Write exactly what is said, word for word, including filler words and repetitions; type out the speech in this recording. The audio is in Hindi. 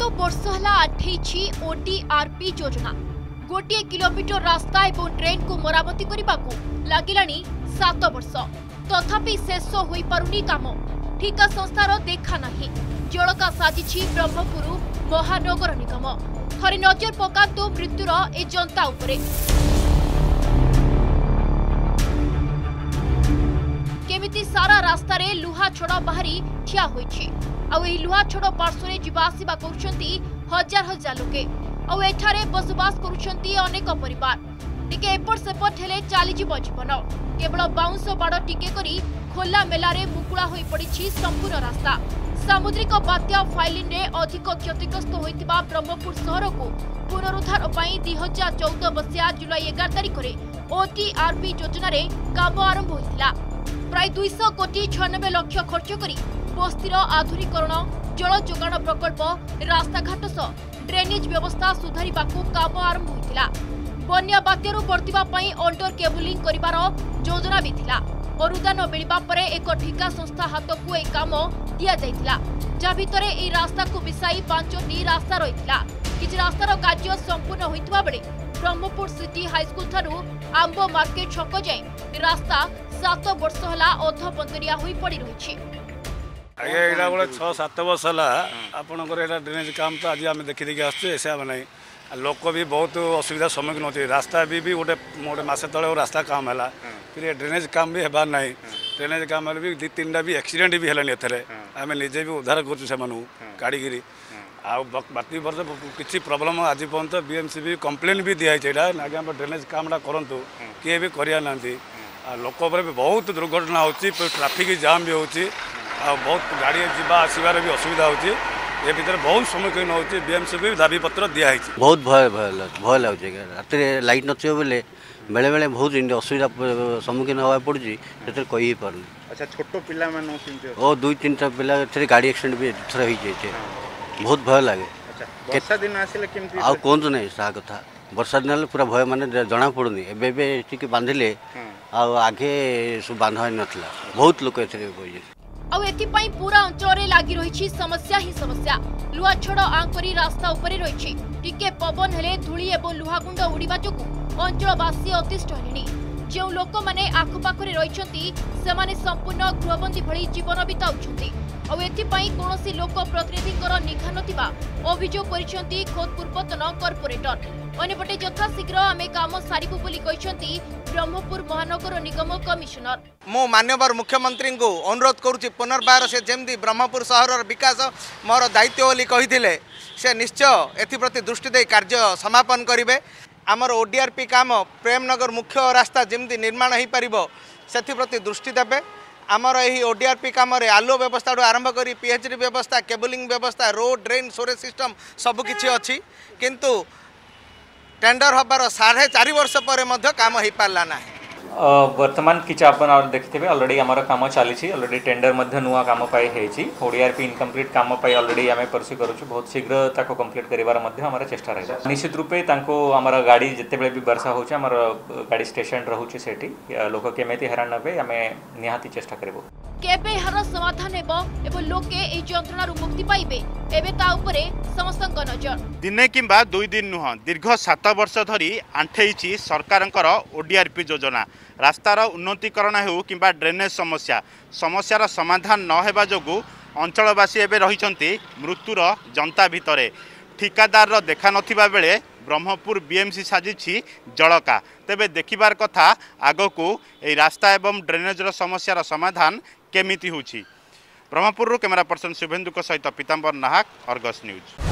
वर्ष है आठेछि ओडीआरपी योजना। गोटे किलोमीटर रास्ता और ट्रेन को मरामती करने को लगिलानी सात वर्ष, तथापि शेष हो पारुनी काम। ठिका संस्थार देखा नहीं। जड़का साजिछि ब्रह्मपुर महानगर निगम। थरे नजर पकातु मृत्युर ए जनता उपरे। केमिति सारा रास्ता रे लुहा छड़ बाहरी ठिया होइछि। आ एही लुहा छड़ पार्श्वरे जीवा आसिबा करुछंती हजार हजार लोके। आ एठारे बसवास करुछंती अनेक परिवार। टिके एपट सेपट हेले चाली जीव जीवन। केवल बाउंस बाड़ टिके करी खोला मेलारे मुकुला होई पड़िछि संपूर्ण रास्ता। सामुद्रिक बात्या फाइलिन रे अधिक क्षतिग्रस्त होइतिबा ब्रह्मपुर सहर को पुनरुद्धार पई दुई हजार चौदह मसीहा जुलाई एगार तारिख रे ओटीआरपी योजना रे काम आरंभ होइतिला। प्राय दुई सौ कोटी छियानबे लक्ष खर्च करी बस्तीर आधुनिकरण, जल जोगाण प्रकल्प, रास्ताघाट सह ड्रेनेज व्यवस्था सुधारिबाकू काम आरंभ होइतिला। बन्या बात्यारू बर्तिबा पई अंडर केबलिंग करिबार योजना भी थिला। अनुदान मिलिबा परे एक ठिका संस्था हाथकू ए काम दिया जाइतिला, जा भितरे ए रास्ता को मिसाई पांचटी रास्ता रहितिला। किछि रास्तार कार्य संपूर्ण होइतबा बेले ब्रह्मपुर सिटी हाईस्कूल थारू आंब मार्केट छक जाए रास्ता सात वर्ष होला अध पंतरिया होई पड़ी रहिछि। आगे एटा बोले छह सात वर्ष होला आपनकर एटा ड्रेनेज काम तो आज आम देखि देखि आछे। ऐसा नहीं लोक भी बहुत असुविधा सम्मुखीन होती। रास्ता भी भी गोटे गोटे मस तले रास्ता काम है, फिर ड्रेनेज काम भी हेबार ना। ड्रेनेज काम भी दी तीन भी एक्सीडेंट भी है एथे। आम निजे भी उद्धार करूँ काढ़ी बाकी वर्ष किसी प्रोब्लेम आज पर्यंत बीएमसी भी कंप्लेन भी दिखाई ना ड्रेनेज कामटा करूँ किए भी करा ना। लोक भी बहुत दुर्घटना हो, ट्राफिक जाम भी होची, बहुत गाड़ी जावा आसबार भी असुविधा होची। ये भीतर बहुत सम्मुखीन होची। बीएमसी भी दाबी पत्र दिखाई बहुत भय भय भय लगे। रात लाइट नथियो बेले बेले बेले बहुत असुविधा सम्मुखीन हवा पड़ुची से कही पारनी। अच्छा छोट पिला ओ दुई तीन टा पिला गाड़ी एक्सीडेंट भी थर हो जाए। बहुत भय लगे। वर्षा दिन आसिले केमती आ कोन नै सा कथा। वर्षा दिन पूरा भय माने जना पड़ुनी। एबे टिके बांधिले आ आगे सब बांधा नथला। बहुत लोक एथरे होई। आउ एथिपाई पूरा अंचल लगी रही समस्या ही समस्या। लुहा छड़ आंकरी रास्ता उपरे रही। टिके पवन हेले धूली एवं लुहागुंड उड़ीबा जोगु अंचलवासी अतिष्ठ हेलेनी। जो लोक माने आखपाखरे रहिछंती सेमाने संपूर्ण गृहबंदी भली जीवन बिताउछंती। आउ एथिपाई कोनोसी लोक प्रतिनिधिंकर निघा नथिबा अभियोग करिसंती खोद पूर्वतन कॉर्पोरेटर। अन्यपटे यथाशीघ्र आमे काम सारिबु बोली कहिसंती ब्रह्मपुर महानगर निगम कमिशनर। मो मान्यवर मुख्यमंत्री को अनुरोध करुच्ची पुनर्बार से जमी ब्रह्मपुर सहर विकास मोर दायित्व बोली कही से निश्चय एप्रति दृष्टि दे कार्य समापन करेंगे। आमर ओडीआरपी काम प्रेमनगर मुख्य रास्ता जमी निर्माण हो पार से प्रति दृष्टि देवे। आमर यही ओडीआरपी काम आलुओ व्यवस्था आरंभ कर पीएचडी व्यवस्था, केबलिंग व्यवस्था, रोड ड्रेन सोरेज सिस्टम सबकि अच्छी, किंतु टेंडर हबार साढ़े चार वर्ष पर काम हो पारा ना। वर्तमान किसी आप देखिथे अलरेडी आमर काम चली। अलरेडी टेंडर नुआ काम ओडीआरपी इनकम्प्लीट काम अलरेडी आम परस्यू करुँ। बहुत शीघ्र ताको कंप्लीट करिवार आमर चेष्टा रही। निश्चित रूपे आमर गाड़ी जितेबले भी वर्षा होची आमर गाड़ी स्टेशन रोचे से लोक केमेती हैरान नबे आम निहाती चेष्टा करिबो। केबे हर समाधान हेबो एवं लोके ए यंत्रणारु मुक्ति पाइबे एबे ता उपरे समस्तक नजर। दिने किंबा दुई दिन नुह दीर्घ सात वर्ष धरी आंठेइछि सरकारंकर ओडीआरपी योजना। रास्तार उन्नतीकरण हो किंबा ड्रेनेज समस्या समस्यार समाधान न हेबा जोगु अंचलवासी एबे रहिछंती मृत्युर जनता भितरे। ठिकादार देखा नथिबा बेले ब्रह्मपुर बीएमसी साजिछि जड़का। तेबे देखिबार कथा आगकू ए रास्ता एवं ड्रेनेजर समस्यार समाधान केमिति होछि। ब्रह्मपुर कैमरा पर्सन शुभेन्दु सहित पीताम्बर नाहक, अर्गस न्यूज।